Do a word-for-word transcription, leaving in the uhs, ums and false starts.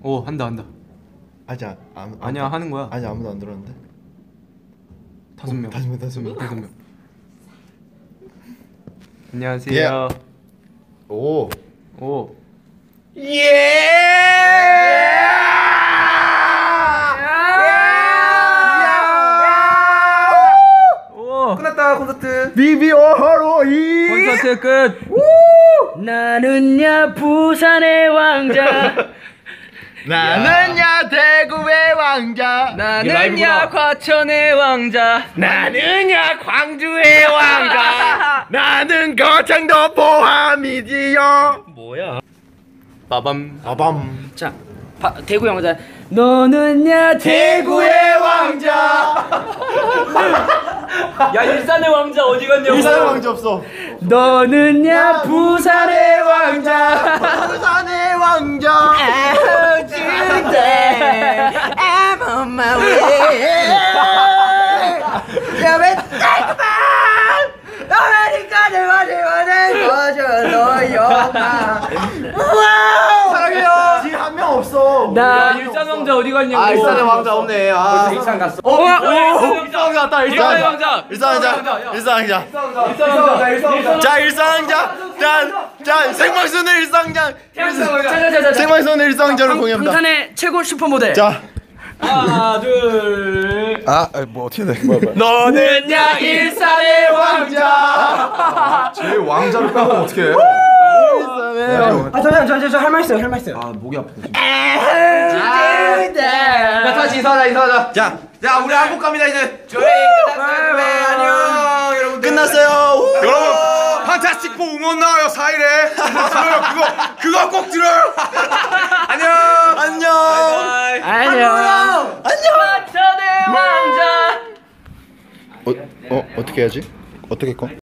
오 한다 한다. 아직 안, 안, 아니야 안, 하는 거야. 아직 아무도 안 들었는데. 다섯 명. 다섯 명 다섯 명 다섯 명. 안녕하세요. 오. 오. 예. 오. 끝났다 콘서트. 비비오하로이. 콘서트 끝. 나는야 부산의 왕자. 나는야 대구의 왕자. 나는야 과천의 왕자. 나는야 광주의 왕자. 나는 거창도 포함이지요. 뭐야? 빠밤. 빠밤. 자, 바, 대구 왕자. 너는야 대구의 왕자. 야 일산의 왕자 어디 갔냐고. 일산의 왕자 없어. 너는야 부산의 왕자. 부산의 왕자. Today I'm on my way. 야 왜 잠깐만. 아메리카를 원해 원해 거절로요. 사랑해요. 지금 한 명 없어. 나 일산 왕자 어디 갔냐고. 아 일산의 왕자 없네. 아 일산 갔어. 어, 오, 일산 왕자 왔다. 일산 일산의 왕자. 일산 왕자. 일산 왕자. 일산 왕자. 일산 왕자. 자 일산 왕자. 자, 자 생방송의 일산 왕자. 자자자자. 생방송의 일산 왕자를 공개합니다. 방탄의 최고 슈퍼모델. 자. 하나 둘. 아, 뭐 어떻게 돼? 뭐야, 뭐야. 너는야 일산의 왕자. 제 왕자를 빼면 어떻게 해? 아 잠깐 잠깐 저 할 말 있어요 할 말 있어요. 아, 목이 아프다 지금. 야 다시 인사하자, 인사하자. 자, 자, 우리 한국 갑니다 이제. 저희 끝났어요. 안녕, 여러분. 끝났어요. 여러분, 판타스틱포 응원 나와요 사 일에. 들어요, 그거, 그거 꼭 들어요. 안녕. 안녕. 안녕. 안녕. 과천의 왕자. 어, 어, 어떻게 해야지? 어떻게 꺼?